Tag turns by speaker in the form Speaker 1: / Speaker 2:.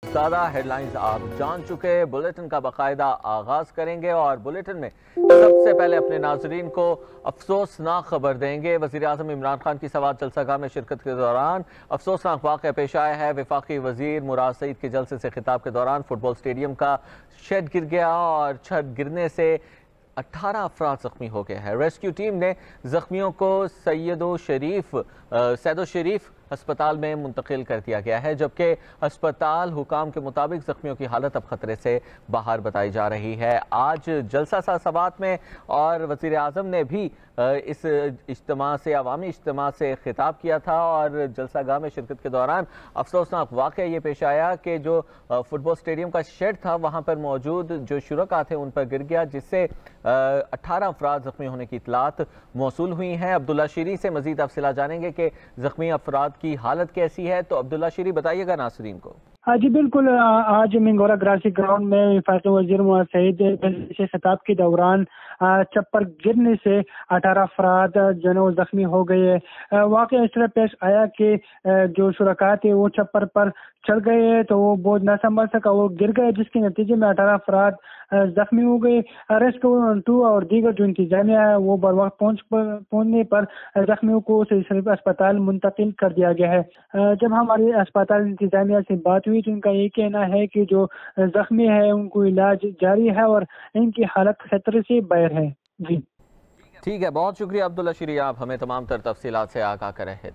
Speaker 1: زیادہ head lines آپ جان چکے، بلیٹن کا باقاعدہ آغاز کریں گے اور بلیٹن میں سب سے پہلے اپنے ناظرین کو افسوسناک خبر دیں گے۔ وزیر اعظم عمران خان کی سوات جلسہ گاہ میں شرکت کے دوران افسوسناک واقعہ پیش آیا ہے۔ وفاقی وزیر مراد سعید کے جلسے سے خطاب کے دوران فٹ بال اسٹیڈیم کا شیڈ گر گیا اور چھت گرنے سے 18 افراد زخمی ہو گئے ہیں۔ ریسکیو ٹیم نے زخمیوں کو سید و شریف ہسپتال میں منتقل کر دیا گیا ہے، جبکہ ہسپتال حکام کے مطابق زخمیوں کی حالت اب خطرے سے باہر بتائی جا رہی ہے۔ آج جلسہ تھا سوات میں اور وزیر اعظم نے بھی اس عوامی اجتماع سے خطاب کیا تھا اور جلسہ گاہ میں شرکت کے دوران افسوسناک واقعہ یہ پیش آیا کہ جو فٹ بال اسٹیڈیم کا شیڈ تھا وہاں پر موجود جو شرکاء تھے ان پر گر گیا، جس سے 18 افراد زخمی ہونے کی اطلاعات موصول ہوئی ہیں۔ عبداللہ شیری سے مزید تفصیلات جانیں گے کہ زخمی افراد کی حالت کیسی ہے، تو عبداللہ شیری بتائیے گا ناظرین کو۔
Speaker 2: جی بالکل، آج منگورا گراسی گراؤنڈ میں وفاقی وزیر مراد سعید سے خطاب کے دوران چپر گرنے سے 18 افراد جو زخمی ہو گئے۔ واقعہ اس طرح پیش آیا کہ جو شرکاء تھے وہ چپر پر چڑھ گئے تو وہ بوجھ نہ سنبھال سکا، وہ گر گئے، جس کے نتیجے میں 18 افراد زخمی ہو گئے۔ ریسکیو 2 اور دیگر جو انتظامیہ ہے وہ بر وقت پہنچنے پر زخمیوں کو صرف اسپتال منتقل کر دیا گیا ہے۔ جب ہماری اسپتال انتظامیہ سے بات ہوئی تو ان کا یہ کہنا ہے کہ جو زخمی ہے ان کو علاج جاری ہے اور ان کی حالت خطرے سے باہر ہے۔ جی
Speaker 1: ٹھیک ہے، بہت شکریہ عبداللہ شیری، آپ ہمیں تمام تر تفصیلات سے آگاہ کرے ہیں۔